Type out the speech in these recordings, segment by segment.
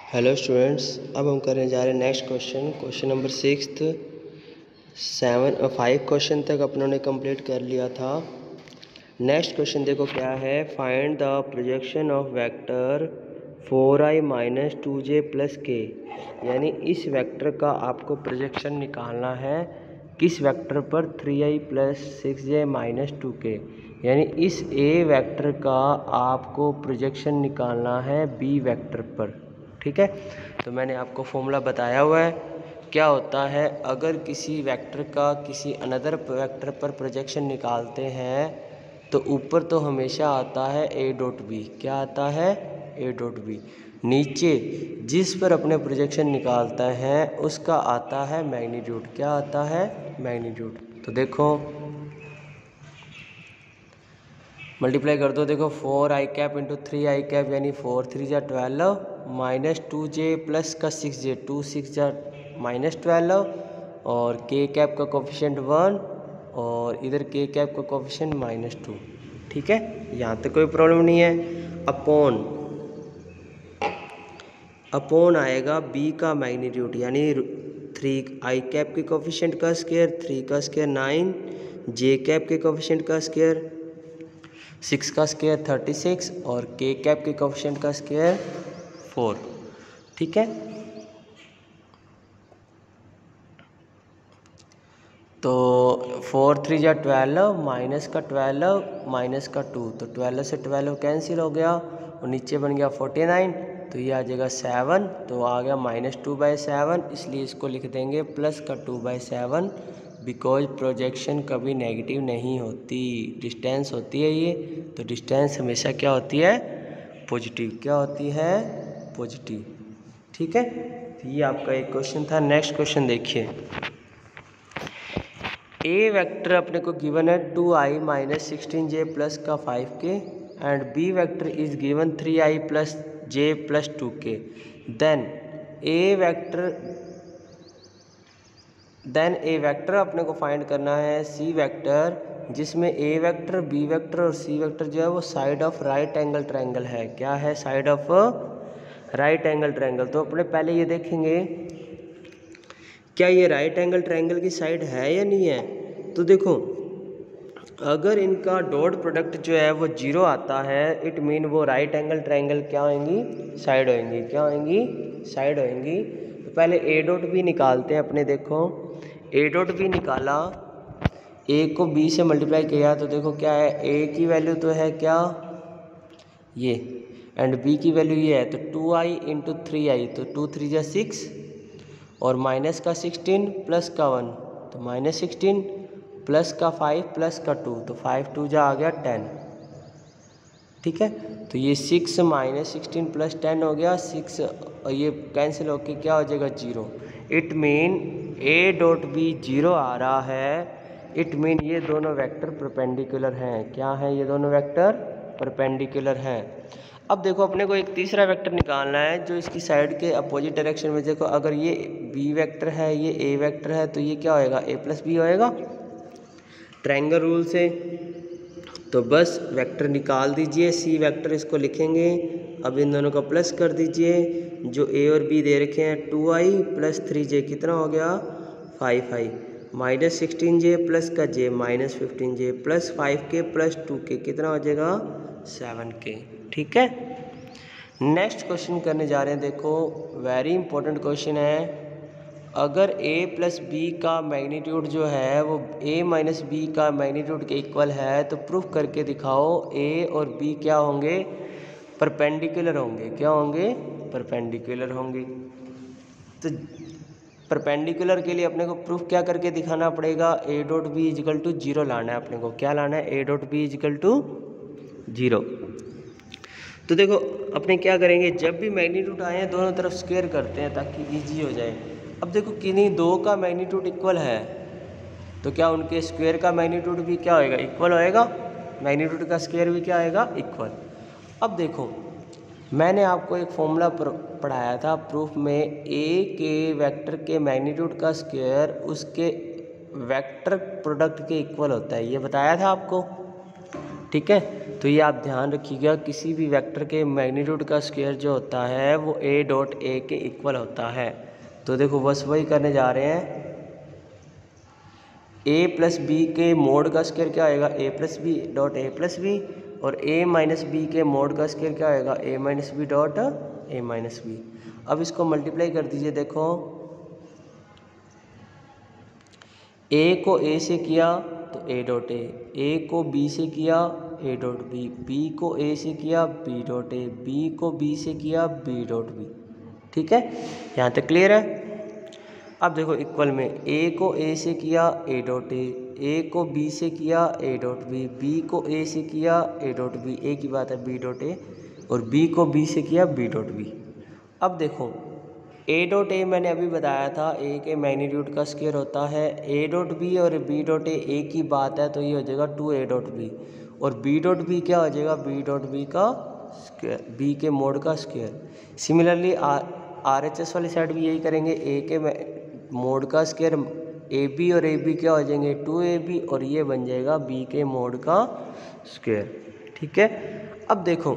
Hello students, अब हम करने जा रहे हैं नेक्स्ट क्वेश्चन नंबर 6। 5 क्वेश्चन तक अपनों ने कंप्लीट कर लिया था। नेक्स्ट क्वेश्चन देखो क्या है। Find the projection of vector 4i minus 2j plus k. यानी इस वेक्टर का आपको प्रोजेक्शन निकालना है किस वेक्टर पर 3i plus 6j minus 2k। यानी इस a वेक्टर का आपको प्रोजेक्शन निकालना है b वेक्टर पर। ठीक है, तो मैंने आपको फॉर्मूला बताया हुआ है। क्या होता है अगर किसी वेक्टर का किसी अनदर वेक्टर पर प्रोजेक्शन निकालते हैं तो ऊपर तो हमेशा आता है a डॉट बी। क्या आता है? a dot b. नीचे जिस पर अपने प्रोजेक्शन निकालता है उसका आता है मैग्नीट्यूड। क्या आता है? मैग्नीट्यूड। तो देखो मल्टीप्लाई कर दो। देखो 4i cap into 3i cap यानी 4 3 जा 12 माइनस 2j प्लस का 6j 2 6 जा माइनस 12 और k कैप का कोफिशिएंट 1 और इधर k कैप का कोफिशिएंट -2। ठीक है, यहाँ तक कोई प्रॉब्लम नहीं है। अपॉन आएगा b का मैग्नीट्यूड यानी 3i कैप के कोफिशिएंट का स्क्वायर, 3 का स्क्वायर 9, j कैप के कोफिशिएंट का स्क्वायर 6 का स्क्वायर 36 और k कैप के कोफिशिएंट का स्क्वायर 4। ठीक है, तो 4 3 जा 12 माइनस का 12 माइनस का 2 तो 12 से 12 कैंसिल हो गया और नीचे बन गया 49। तो ये आ जाएगा 7, तो आ गया -2/7, इसलिए इसको लिख देंगे प्लस का 2/7 बिकॉज प्रोजेक्शन कभी नेगेटिव नहीं होती, डिस्टेंस होती है ये। तो डिस्टेंस हमेशा क्या होती है? पॉजिटिव। क्या होती है? पॉजिटिव। ठीक है, तो ये आपका एक क्वेश्चन था। नेक्स्ट क्वेश्चन देखिए। ए वेक्टर अपने को गिवन है 2i माइनस 16j प्लस का 5k and b vector is given 3i plus j plus 2k। Then a vector अपने को फाइंड करना है सी वेक्टर जिसमें ए वेक्टर बी वेक्टर और सी वेक्टर जो है वो side of right angle triangle है। क्या है? Side of right angle triangle. तो अपने पहले ये देखेंगे क्या ये राइट एंगल ट्रायंगल की साइड है या नहीं है। तो देखो अगर इनका डॉट प्रोडक्ट जो है वो 0 आता है इट मीन वो राइट एंगल ट्रायंगल क्या होंगी? साइड होंगी। क्या होंगी? साइड होंगी। तो पहले ए डॉट बी निकालते हैं अपने। देखो ए डॉट बी निकाला, ए को बी से मल्टीप्लाई किया तो देखो क्या है, ए की वैल्यू तो है क्या ये एंड बी की वैल्यू ये है। तो 2i इंटू 3i तो 2 3 जा 6 और माइनस का 16 प्लस का 1 तो -16 प्लस का 5 प्लस का 2 तो 5 2 जा आ गया 10। ठीक है, तो ये 6 माइनस 16 प्लस 10 हो गया 6 और ये कैंसिल होके क्या हो जाएगा 0। It mean a dot b 0 आ रहा है। इट मीन ये दोनों वेक्टर परपेंडिकुलर हैं। क्या हैं? ये दोनों वेक्टर परपेंडिकुलर हैं। अब देखो अपने को एक तीसरा वेक्टर निकालना है जो इसकी साइड के अपोजिट डायरेक्शन में। देखो अगर ये बी वेक्टर है ये ए वेक्टर है तो ये क्या होएगा? ए प्लस बी होएगा ट्रायंगल रूल से। तो बस वेक्टर निकाल दीजिए सी वेक्टर, इसको लिखेंगे। अब इन दोनों को प्लस कर दीजिए। जो ए और बी दे रखे हैं 2i प्लस 3j कितना हो गया? 5i माइनस 16j प्लस का j minus 15j plus 5k plus 2k कितना हो जाएगा? 7k। ठीक है, नेक्स्ट क्वेश्चन करने जा रहे हैं। देखो वेरी इंपॉर्टेंट क्वेश्चन है। अगर a प्लस बी का मैग्नीट्यूड जो है वो a माइनस बी का मैग्नीट्यूड के इक्वल है तो प्रूफ करके दिखाओ a और b क्या होंगे? परपेंडिकुलर होंगे। क्या होंगे? परपेंडिकुलर होंगे। तो परपेंडिकुलर के लिए अपने को प्रूफ क्या करके दिखाना पड़ेगा? a dot b equal to 0 लाना है अपने को। क्या लाना है? a dot b equal to 0। तो देखो अपने क्या करेंगे, जब भी मैग्नीट्यूड आए दोनों तरफ स्क्वायर करते हैं ताकि इजी हो जाए। अब देखो किन्हीं दो का मैग्नीट्यूड इक्वल है तो क्या उनके स्क्वायर का मैग्नीट्यूड भी क्या होएगा? इक्वल होएगा। मैग्नीट्यूड का स्क्वायर भी क्या आएगा? इक्वल। अब देखो मैंने आपको एक फॉर्मूला पढ़ाया था प्रूफ में, ए के वेक्टर के मैग्नीट्यूड का स्क्वायर उसके वेक्टर प्रोडक्ट के इक्वल होता है, ये बताया था आपको। ठीक है, तो ये आप ध्यान रखिएगा, किसी भी वेक्टर के मैग्नीट्यूड का स्क्वायर जो होता है वो ए डॉट ए के इक्वल होता है। तो देखो बस वही करने जा रहे हैं। ए प्लस बी के मोड का स्क्वायर क्या आएगा, A plus B dot A plus B, और ए माइनस बी के मोड का स्क्वायर क्या आएगा, A minus B dot A minus B. अब इसको मल्टीप्लाई कर दीजिए। देखो ए को ए से किया तो ए डॉट ए को बी से किया ए डॉट बी, बी को ए से किया बी डॉट ए, बी को बी से किया बी डॉट बी। ठीक है, यहाँ तक क्लियर है। अब देखो इक्वल में ए को ए से किया ए डॉट ए को बी से किया ए डॉट बी को ए से किया ए डॉट बी, ए की बात है बी डॉट ए, और बी को बी से किया बी डॉट बी। अब देखो ए डॉट ए मैंने अभी बताया था ए के मैग्नीट्यूड का स्क्वायर होता है, ए डॉट बी और बी डॉट ए की बात है तो ये हो जाएगा 2 ए डॉट बी, और बी डॉट बी क्या हो जाएगा, बी डॉट बी का स्क्वायर, बी के मोड का square. Similarly R H S वाली साइड भी यही करेंगे, ए के मोड का स्क्वायर ए बी और ए बी क्या हो जाएंगे 2ab, और ये बन जाएगा बी के मोड का स्क्वायर। ठीक है, अब देखो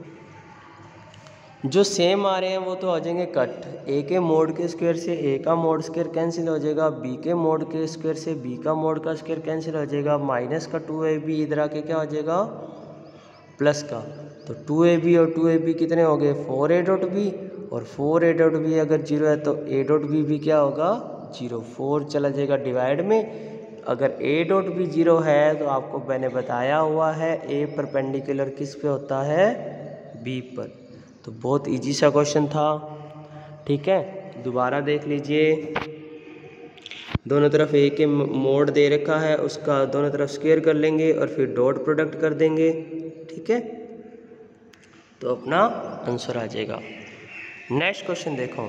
जो सेम आ रहे हैं वो तो आ जाएंगे कट, ए के मोड के स्क्वायर से ए का मोड स्क्वायर कैंसिल हो जाएगा, बी के मोड के स्क्वायर से बी का मोड का स्क्वायर कैंसिल हो जाएगा, माइनस का 2ab इधर आके क्या हो जाएगा प्लस का, तो 2ab और 2ab कितने हो गए 4a डॉट बी, और 4a डॉट बी अगर 0 है तो a डॉट बी भी क्या होगा 0, 4 चला जाएगा डिवाइड में। अगर a डॉट बी 0 है तो आपको मैंने बताया हुआ है a परपेंडिकुलर किस पे होता है, b पर। तो बहुत इजी सा क्वेश्चन था। ठीक है, दोबारा देख लीजिए। दोनों तरफ a के मोड दे रखा है, उसका दोनों तरफ स्क्वायर कर लेंगे और फिर डॉट प्रोडक्ट कर देंगे। ठीक है, तो अपना आंसर आ जाएगा। नेक्स्ट क्वेश्चन देखो।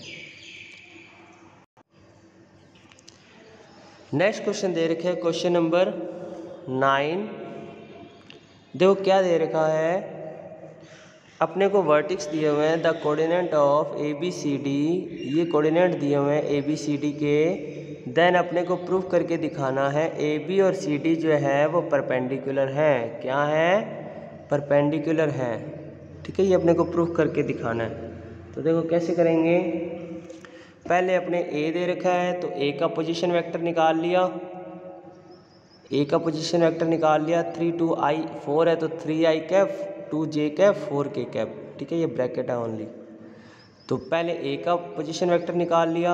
नेक्स्ट क्वेश्चन दे रखा है क्वेश्चन नंबर 9। देखो क्या दे रखा है, अपने को वर्टिक्स दिए हुए हैं, the coordinate of A B C D, ये कोऑर्डिनेट दिए हुए हैं ए बी सी डी के। देन अपने को प्रूफ करके दिखाना है ए बी और सी डी जो है वो परपेंडिकुलर हैं। क्या है, परपेंडिकुलर हैं। ठीक है, ये अपने को प्रूफ करके दिखाना है। तो देखो कैसे करेंगे, पहले अपने ए दे रखा है तो ए का पोजीशन वेक्टर निकाल लिया, ए का पोजीशन वेक्टर निकाल लिया, 3 2 i 4 है तो 3i cap 2j cap 4k cap. ठीक है, ये ब्रैकेट है ओनली। तो पहले ए का पोजीशन वेक्टर निकाल लिया,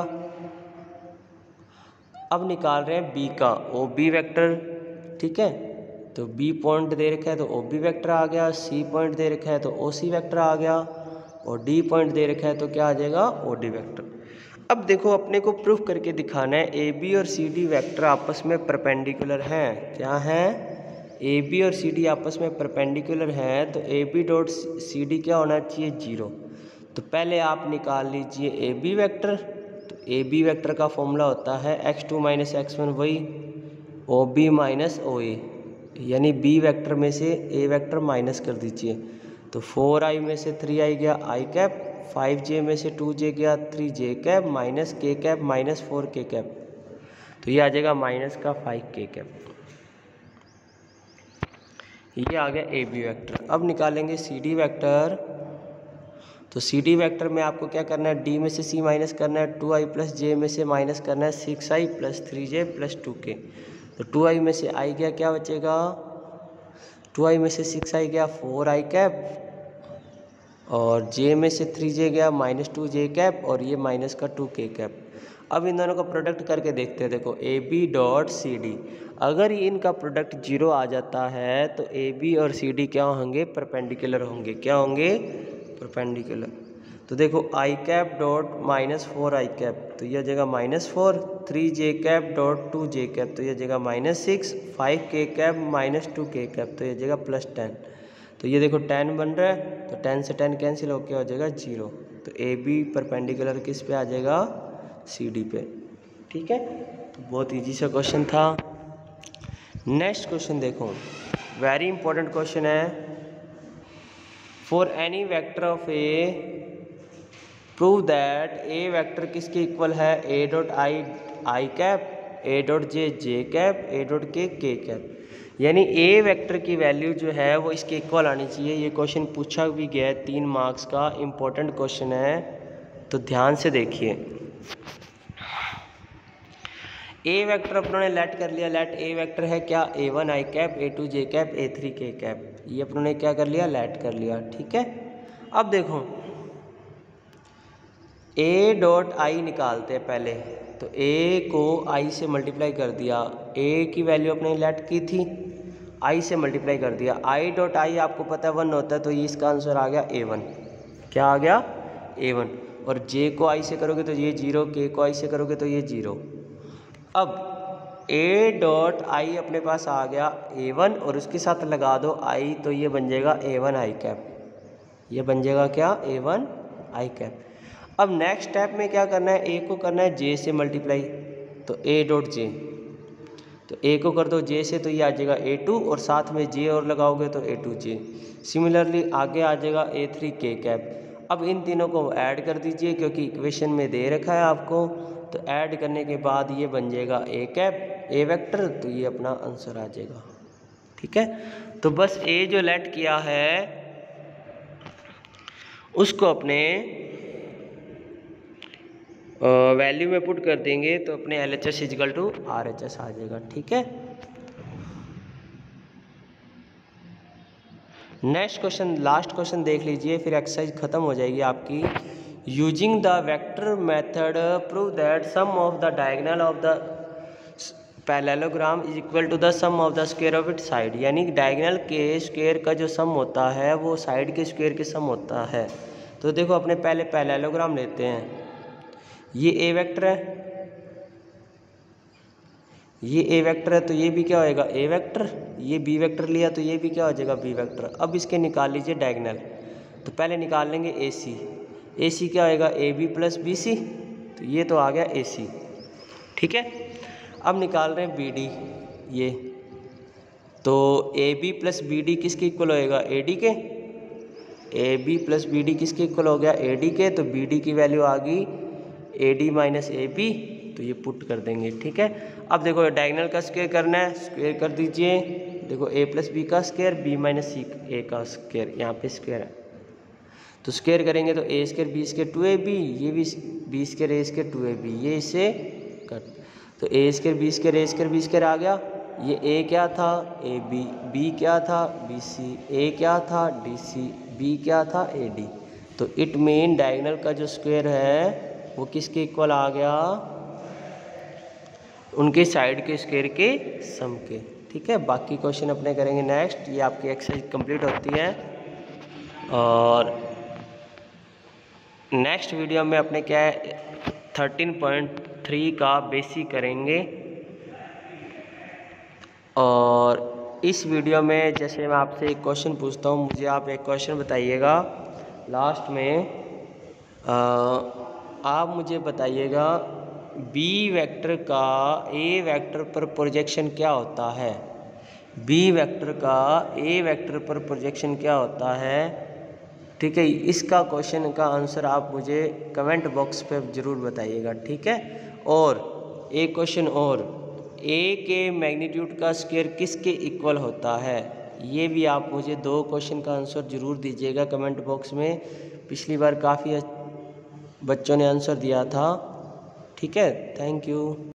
अब निकाल रहे हैं बी का ओ बी वैक्टर। ठीक है, तो बी पॉइंट दे रखा है तो ओ बी वैक्टर आ गया, सी पॉइंट दे रखा है तो ओ सी वैक्टर आ गया, और डी पॉइंट दे रखा है तो क्या आ जाएगा ओ डी वैक्टर। अब देखो अपने को प्रूफ करके दिखाना है ए बी और सी डी वैक्टर आपस में परपेंडिकुलर हैं। क्या है, ए बी और सी डी आपस में परपेंडिकुलर हैं, तो A B dot C D क्या होना चाहिए 0। तो पहले आप निकाल लीजिए ए बी वैक्टर। तो ए बी वैक्टर का फॉर्मूला होता है x2 माइनस x1 वही ओ बी माइनस ओ ए, यानी बी वैक्टर में से ए वैक्टर माइनस कर दीजिए। तो 4i में से 3i गया i कैप, 5j में से 2j गया 3j cap, minus k cap minus 4k cap, तो ये आ जाएगा माइनस का 5k कैप। ये आ गया ए बी वैक्टर। अब निकालेंगे सी डी वैक्टर। तो सी डी वैक्टर में आपको क्या करना है, डी में से सी माइनस करना है, 2i प्लस जे में से माइनस करना है 6i plus 3j plus 2k। तो 2i में से i गया, क्या बचेगा 2i में से 6i गया 4i कैप, और j में से 3j गया माइनस 2j कैप, और ये माइनस का 2k कैप। अब इन दोनों का प्रोडक्ट करके देखते हैं। देखो A B dot C D, अगर इनका प्रोडक्ट 0 आ जाता है तो ए बी और सी डी क्या होंगे, परपेंडिकुलर होंगे। क्या होंगे, परपेंडिकुलर। तो देखो I cap dot minus 4i cap, तो यह जगह -4, 3j cap dot 2j cap, तो यह जगह -6, 5k cap minus 2k cap, तो यह जगह +10। तो ये देखो 10 बन रहा है, तो 10 से 10 कैंसिल होकर हो जाएगा 0। तो ए बी परपेंडिकुलर किस पे आ जाएगा, सी डी पे। ठीक है, तो बहुत इजी सा क्वेश्चन था। नेक्स्ट क्वेश्चन देखो, वेरी इंपॉर्टेंट क्वेश्चन है। For any vector of A prove that A vector किसके इक्वल है, A dot I I cap, A dot J J cap, A dot K cap. यानी A vector की value जो है वो इसके इक्वल आनी चाहिए। ये क्वेश्चन पूछा भी गया है, 3 मार्क्स का इम्पोर्टेंट क्वेश्चन है, तो ध्यान से देखिए। ए वेक्टर अपनों ने लेट कर लिया। लेट ए वेक्टर है क्या, a1 i cap, a2 j cap, a3 k cap. ये अपनों ने क्या कर लिया, लेट कर लिया। ठीक है, अब देखो a डॉट आई निकालते हैं पहले। तो a को i से मल्टीप्लाई कर दिया, a की वैल्यू अपने लेट की थी, i से मल्टीप्लाई कर दिया। i डॉट आई आपको पता है 1 होता है, तो ये इसका आंसर आ गया a1। क्या आ गया, a1। और j को i से करोगे तो ये 0, k को i से करोगे तो ये 0। अब a डॉट आई अपने पास आ गया a1 और उसके साथ लगा दो i, तो ये बन जाएगा a1 i कैप। ये बन जाएगा क्या, a1 i कैप। अब नेक्स्ट स्टेप में क्या करना है, a को करना है j से मल्टीप्लाई, तो a डॉट j, तो a को कर दो j से, तो ये आ जाएगा a2 और साथ में j और लगाओगे तो a2j। सिमिलरली आगे आ जाएगा a3 k कैप। अब इन तीनों को ऐड कर दीजिए क्योंकि इक्वेशन में दे रखा है आपको, तो ऐड करने के बाद ये बन जाएगा a कैप, a वेक्टर, तो ये अपना आंसर आ जाएगा। ठीक है, तो बस a जो लेट किया है उसको अपने वैल्यू में पुट कर देंगे, तो अपने LHS इजिकल टू RHS आ जाएगा। ठीक है, नेक्स्ट क्वेश्चन, लास्ट क्वेश्चन देख लीजिए, फिर एक्सरसाइज खत्म हो जाएगी आपकी। Using the vector method prove that sum of the diagonal of the parallelogram is equal to the sum of the square of its side. यानी डायगोनल के स्क्वायर का जो सम होता है वो साइड के स्क्वायर के सम होता है। तो देखो अपने पहले पैरेललोग्राम लेते हैं। ये ए वेक्टर है, ये ए वेक्टर है, तो ये भी क्या होएगा, ए वेक्टर। ये बी वेक्टर लिया तो ये भी क्या हो जाएगा, बी वेक्टर। अब इसके निकाल लीजिए डायगोनल। तो पहले निकाल लेंगे ए सी। ए सी क्या होएगा, A B plus B C, तो ये तो आ गया ए सी। ठीक है, अब निकाल रहे हैं बी डी। ये तो A B plus B D किसके इक्वल होएगा, ए डी के। A B plus B D किसके इक्वल हो गया, ए डी के। तो बी डी की वैल्यू आ गई A D minus A B, तो ये पुट कर देंगे। ठीक है, अब देखो डायगोनल का स्क्वायर करना है, स्क्वायर कर दीजिए। देखो ए प्लस बी का square, B minus C A का स्क्वायर, यहाँ पे स्क्वायर है तो स्क्वायर करेंगे तो A square B square 2ab, ये भी B square A square 2ab, ये इससे कट। तो A square B square A square B square आ गया। ये ए क्या था, ए बी, बी क्या था, बी सी, ए क्या था, डी सी, बी क्या था, ए डी। तो इट मीन डायगोनल का जो स्क्वायर है वो किसके इक्वल आ गया, उनके साइड के स्क्वायर के सम के। ठीक है, बाकी क्वेश्चन अपने करेंगे नेक्स्ट। ये आपकी एक्सरसाइज कंप्लीट होती है और नेक्स्ट वीडियो में अपने क्या है 13.3 का बेसिक करेंगे। और इस वीडियो में जैसे मैं आपसे एक क्वेश्चन पूछता हूँ, मुझे आप एक क्वेश्चन बताइएगा लास्ट में। आप मुझे बताइएगा बी वेक्टर का ए वेक्टर पर प्रोजेक्शन क्या होता है। बी वेक्टर का ए वेक्टर पर प्रोजेक्शन क्या होता है। ठीक है, इसका क्वेश्चन का आंसर आप मुझे कमेंट बॉक्स पे ज़रूर बताइएगा। ठीक है, और एक क्वेश्चन और, ए के मैग्नीट्यूड का स्क्वायर किसके इक्वल होता है। ये भी आप मुझे 2 क्वेश्चन का आंसर ज़रूर दीजिएगा कमेंट बॉक्स में। पिछली बार काफ़ी बच्चों ने आंसर दिया था। ठीक है, थैंक यू।